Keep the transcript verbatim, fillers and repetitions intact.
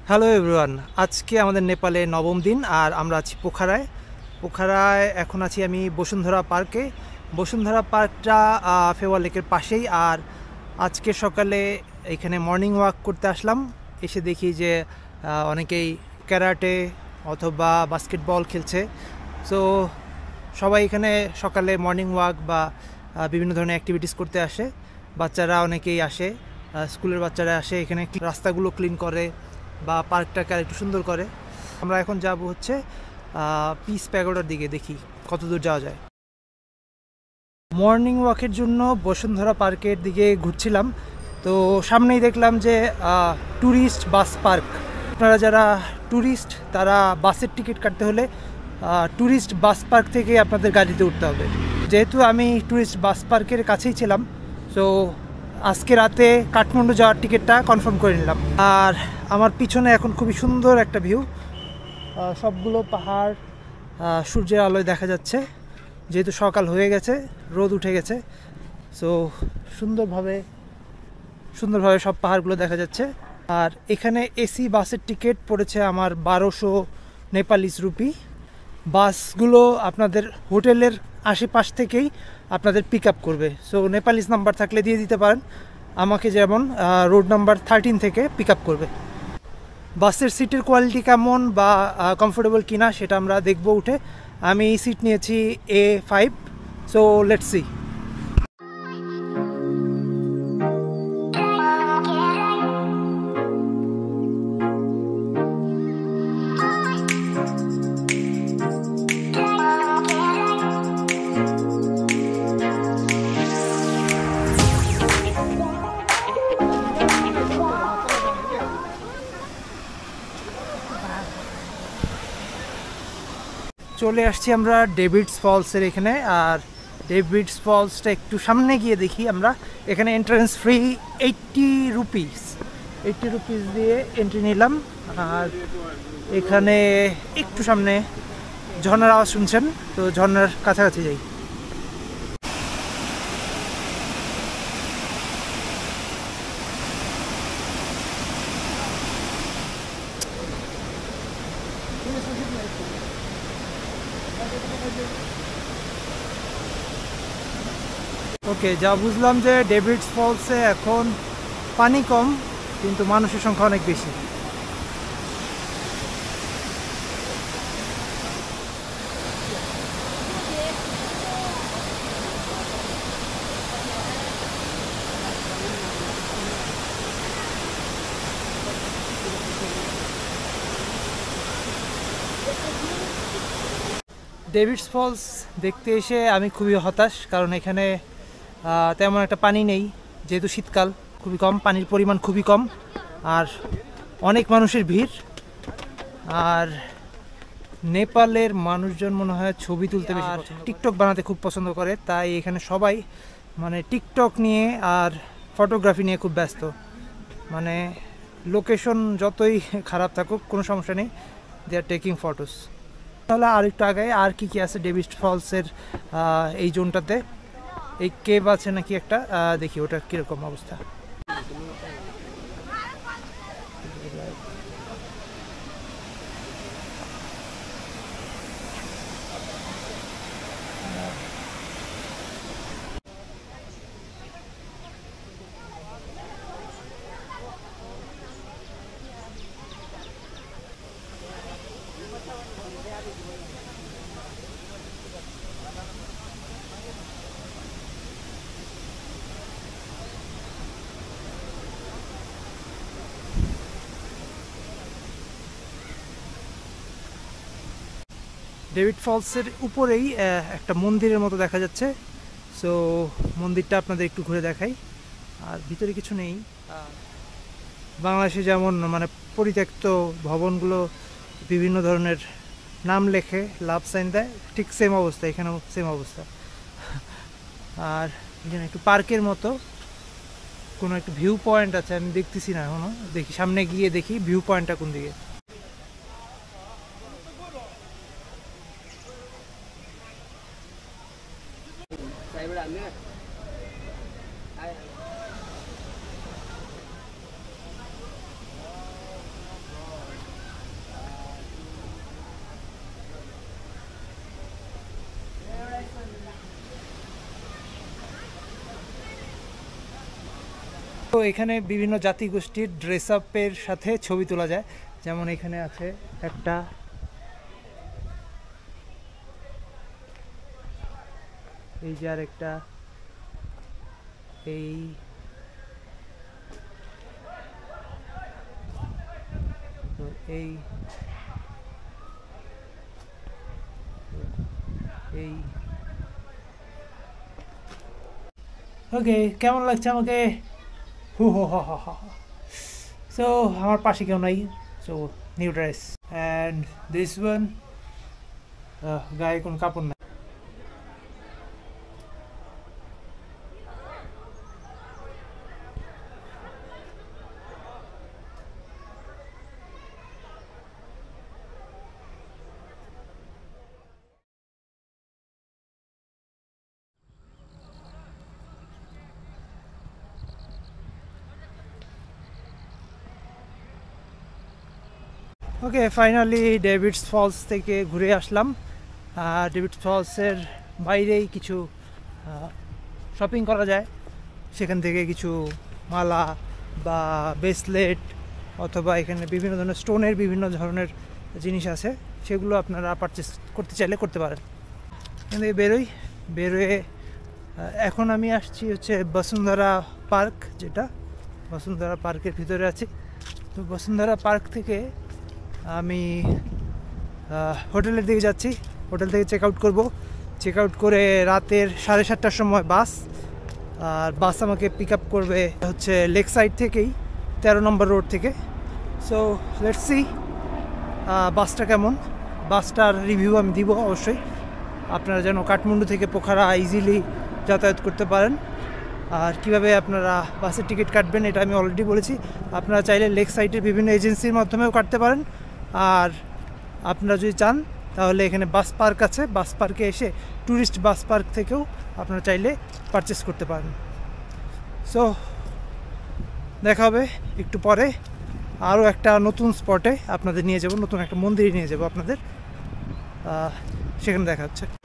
Hello everyone, আজকে আমাদের নেপালে নবম দিন আর আমরা আছি পোখারায়। পোখারায় এখন আছি আমি বসুন্ধরা পার্কে। বসুন্ধরা পার্কটা ফেওয়া লেকের পাশেই। আর আজকে সকালে এখানে মর্নিং ওয়াক করতে আসলাম। এসে দেখি যে অনেকেই ক্যারাটে অথবা বাস্কেটবল খেলছে। সো সবাই এখানে সকালে মর্নিং ওয়াক বা বিভিন্ন ধরনের অ্যাক্টিভিটিস করতে আসে। বাচ্চারা অনেকেই আসে, স্কুলের বাচ্চারা আসে এখানে রাস্তাগুলো ক্লিন করে বা পার্কটাকে আর একটু সুন্দর করে। আমরা এখন যাব হচ্ছে পিস প্যাগোডার দিকে, দেখি কত দূর যাওয়া যায়। মর্নিং ওয়াকের জন্য বসুন্ধরা পার্কের দিকে ঘুরছিলাম, তো সামনেই দেখলাম যে ট্যুরিস্ট বাস পার্ক। আপনারা যারা ট্যুরিস্ট তারা বাসের টিকিট কাটতে হলে ট্যুরিস্ট বাস পার্ক থেকে আপনাদের গাড়িতে উঠতে হবে। যেহেতু আমি ট্যুরিস্ট বাস পার্কের কাছেই ছিলাম, সো আজকে রাতে কাঠমান্ডু যাওয়ার টিকিটটা কনফার্ম করে নিলাম। আর আমার পিছনে এখন খুবই সুন্দর একটা ভিউ, সবগুলো পাহাড় সূর্যের আলোয় দেখা যাচ্ছে। যেহেতু সকাল হয়ে গেছে, রোদ উঠে গেছে, সো সুন্দরভাবে সুন্দরভাবে সব পাহাড়গুলো দেখা যাচ্ছে। আর এখানে এসি বাসের টিকিট পড়েছে আমার বারোশো নেপালিস রুপি। বাসগুলো আপনাদের হোটেলের আশেপাশ থেকেই আপনাদের পিক আপ করবে। সো নেপালিস নাম্বার থাকলে দিয়ে দিতে পারেন, আমাকে যেমন রোড নাম্বার থার্টিন থেকে পিক আপ করবে। বাসের সিটের কোয়ালিটি কেমন বা কমফোর্টেবল কিনা সেটা আমরা দেখব উঠে। আমি সিট নিয়েছি A five, so let's see. চলে আসছি আমরা ডেভিডস ফলসের এখানে। আর ডেভিডস ফলসটা একটু সামনে গিয়ে দেখি আমরা। এখানে entrance free eighty rupees eighty rupees দিয়ে এন্ট্রি নিলাম। আর এখানে একটু সামনে ঝর্ণার আওয়াজ শুনছেন, তো ঝর্ণার কাছাকাছি যাই। ওকে, যা বুঝলাম যে ডেভিডস ফলসে এখন পানি কম কিন্তু মানুষের সংখ্যা অনেক বেশি। ডেভিডস ফলস দেখতে এসে আমি খুবই হতাশ, কারণ এখানে তেমন একটা পানি নেই। যেহেতু শীতকাল, খুবই কম পানির পরিমাণ, খুবই কম। আর অনেক মানুষের ভিড়। আর নেপালের মানুষজন মনে হয় ছবি তুলতে বেশি আর টিকটক বানাতে খুব পছন্দ করে, তাই এখানে সবাই মানে টিকটক নিয়ে আর ফটোগ্রাফি নিয়ে খুব ব্যস্ত। মানে লোকেশন যতই খারাপ থাকুক কোনো সমস্যা নেই, দে আর টেকিং ফটোস। তাহলে আর একটু আগে আর কি কি আছে ডেভিডস ফলসের এই জোনটাতে? এই কেভ আছে নাকি একটা, দেখি ওটার কিরকম অবস্থা। ডেভিড ফলসের উপরেই একটা মন্দিরের মতো দেখা যাচ্ছে। সো মন্দিরটা আপনাদের একটু ঘুরে দেখাই। আর ভিতরে কিছু নেই। বাংলাদেশে যেমন মানে পরিত্যক্ত ভবনগুলো বিভিন্ন ধরনের নাম লেখে, লাভ সাইন দেয়, ঠিক সেম অবস্থা এখানেও, সেম অবস্থা। আর এখানে একটু পার্কের মতো কোনো একটা ভিউ পয়েন্ট আছে, আমি দেখতেছি না এখনো। দেখি সামনে গিয়ে দেখি ভিউ পয়েন্টটা কোন দিকে। তো এখানে বিভিন্ন জাতিগোষ্ঠীর ড্রেস আপের সাথে ছবি তোলা যায়, যেমন এখানে আছে একটা, এই যে আর একটা, এই তো এই এই ওকে, কেমন লাগছে আমাকে? হু হো হ হ হ। সো আমার পাশে কেউ নাই, so new dress and this one, গায়ে কোনো কাপড় নাই। ওকে, ফাইনালি ডেভিডস ফলস থেকে ঘুরে আসলাম। ডেভিডস ফলসের বাইরেই কিছু শপিং করা যায়, সেখান থেকে কিছু মালা বা ব্রেসলেট অথবা এখানে বিভিন্ন ধরনের স্টোনের বিভিন্ন ধরনের জিনিস আছে, সেগুলো আপনারা পারচেস করতে চাইলে করতে পারেন। এখান থেকে বেরোই, বেরোয়ে এখন আমি আসছি হচ্ছে বসুন্ধরা পার্ক, যেটা বসুন্ধরা পার্কের ভিতরে আছে। তো বসুন্ধরা পার্ক থেকে আমি হোটেলের দিকে যাচ্ছি, হোটেল থেকে চেক আউট করবো। চেক আউট করে রাতের সাড়ে সাতটার সময় বাস, আর বাস আমাকে পিক আপ করবে হচ্ছে লেক সাইড থেকেই, তেরো নম্বর রোড থেকে। সো লেটস সি বাসটা কেমন। বাসটার রিভিউ আমি দিব অবশ্যই, আপনারা যেন কাঠমান্ডু থেকে পোখারা ইজিলি যাতায়াত করতে পারেন। আর কিভাবে আপনারা বাসের টিকিট কাটবেন এটা আমি অলরেডি বলেছি। আপনারা চাইলে লেক সাইডের বিভিন্ন এজেন্সির মাধ্যমেও কাটতে পারেন, আর আপনারা যদি চান তাহলে এখানে বাস পার্ক আছে, বাস পার্কে এসে ট্যুরিস্ট বাস পার্ক থেকেও আপনারা চাইলে পারচেস করতে পারেন। সো দেখা হবে একটু পরে, আরও একটা নতুন স্পটে আপনাদের নিয়ে যাব, নতুন একটা মন্দিরে নিয়ে যাব আপনাদের, সেখানে দেখা হচ্ছে।